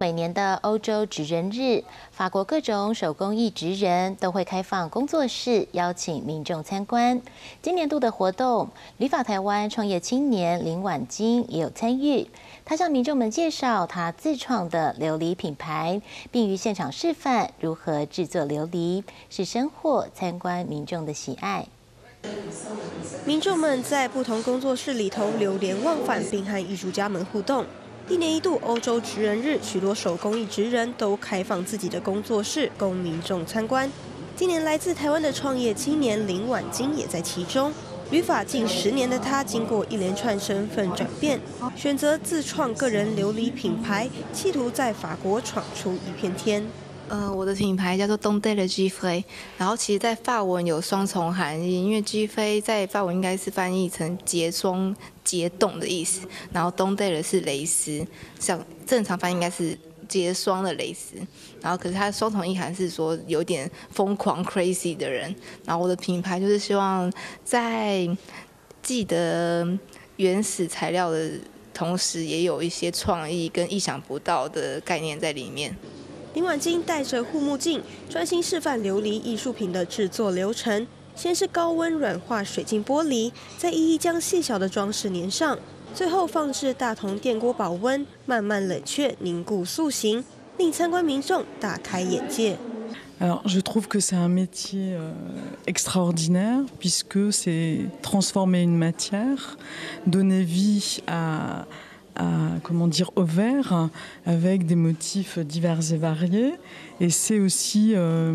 每年的欧洲职人日，法国各种手工艺职人都会开放工作室，邀请民众参观。今年度的活动，旅法台湾创业青年林婉晶也有参与。他向民众们介绍他自创的琉璃品牌，并于现场示范如何制作琉璃，是深获参观民众的喜爱。 民众们在不同工作室里头流连忘返，并和艺术家们互动。一年一度欧洲职人日，许多手工艺职人都开放自己的工作室供民众参观。今年来自台湾的创业青年林婉晶也在其中。旅法近10年的他，经过一连串身份转变，选择自创个人琉璃品牌，企图在法国闯出一片天。 我的品牌叫做 Donde le Gifre， 然后其实在法文有双重含义，因为 Gifre 在法文应该是翻译成结霜、结冻的意思，然后 Donde 是蕾丝，像正常翻译应该是结霜的蕾丝，然后可是它双重意涵是说有点疯狂 crazy 的人，然后我的品牌就是希望在记得原始材料的同时，也有一些创意跟意想不到的概念在里面。 林婉晶戴着护目镜，专心示范琉璃艺术品的制作流程。先是高温软化水晶玻璃，再一一将细小的装饰粘上，最后放置大同电锅保温，慢慢冷却凝固塑形，令参观民众大开眼界。 Alors, je trouve que c'est un métier extraordinaire puisque c'est transformer une matière, donner vie comment dire, au verre avec des motifs divers et variés. Et c'est aussi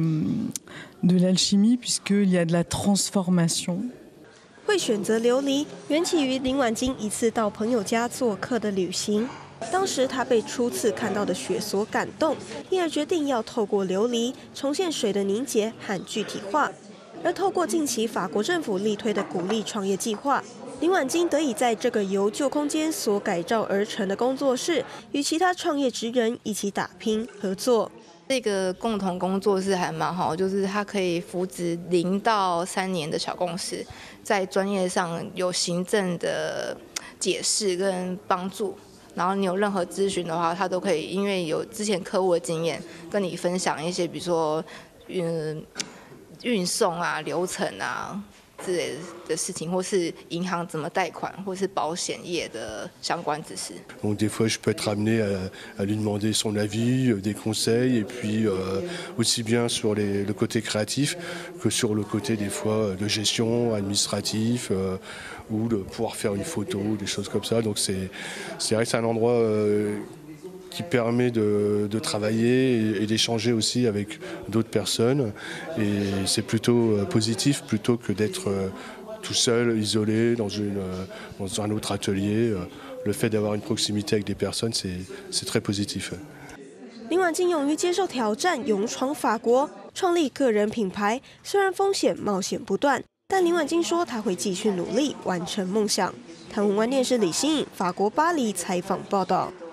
de l'alchimie puisqu'il y a de la transformation. 会选择琉璃，缘起于林婉晶一次到朋友家做客的旅行。当时他被初次看到的雪所感动，因而决定要透过琉璃重现水的凝结和具体化。而透过近期法国政府力推的鼓励创业计划，林婉晶得以在这个由旧空间所改造而成的工作室，与其他创业职人一起打拼合作。 这个共同工作室还蛮好，就是它可以扶植0到3年的小公司，在专业上有行政的解释跟帮助。然后你有任何咨询的话，他都可以，因为有之前客户的经验，跟你分享一些，比如说运送啊、流程啊之类的事情，或是银行怎么贷款，或是保险业的相关知识。 Donc des fois, je peux être amené à lui demander son avis, des conseils, et puis aussi bien sur le côté créatif que sur le côté des fois de gestion, administratif, ou de pouvoir faire une photo, des choses comme ça. Donc c'est vrai que c'est un endroit qui permet de travailler et d'échanger aussi avec d'autres personnes. Et c'est plutôt positif plutôt que d'être tout seul, isolé dans un autre atelier. Le fait d'avoir une proximité avec des personnes, c'est très positif. 林婉晶勇于接受挑战，勇闯法国，创立个人品牌。虽然风险冒险不断，但林婉晶说她会继续努力，完成梦想。台湾电视李欣颖，法国巴黎采访报道。